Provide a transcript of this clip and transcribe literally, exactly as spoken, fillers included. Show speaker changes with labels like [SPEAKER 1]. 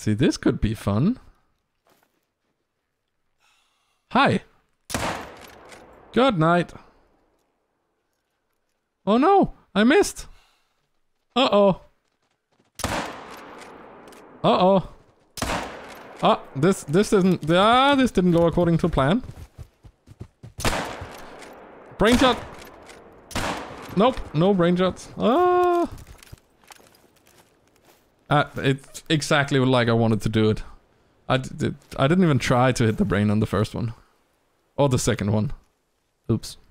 [SPEAKER 1] See, this could be fun. Hi. Good night. Oh no, I missed. Uh-oh. Uh-oh. Ah, this this didn't ah this didn't go according to plan. Brain shot. Nope, no brain shots. Ah. Uh, it's exactly like I wanted to do it. I did. I didn't even try to hit the brain on the first one, or the second one. Oops.